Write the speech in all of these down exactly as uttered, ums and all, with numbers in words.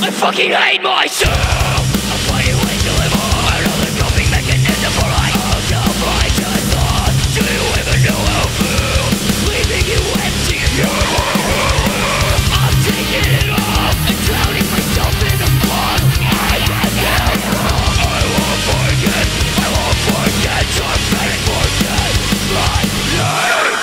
I fucking hate myself. I'm finding ways to live on another coping mechanism for I self-righteous thoughts. Do you even know how I feel? Leaving you empty again. I'm taking it off and drowning myself in the fog. I can't get wrong. I won't forget. I won't forget your fate for death. My life.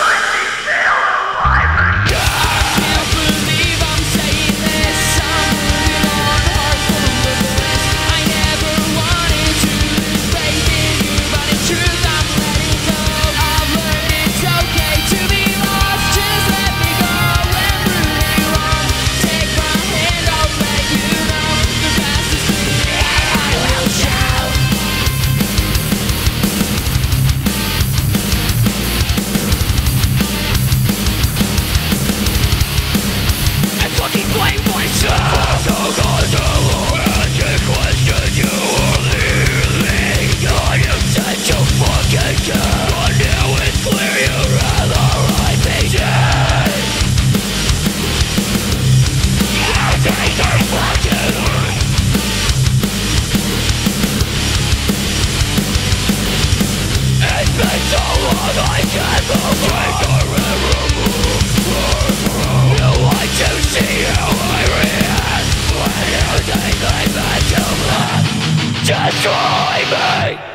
I can't believe you want to see how I react when you take me back to life. Destroy me.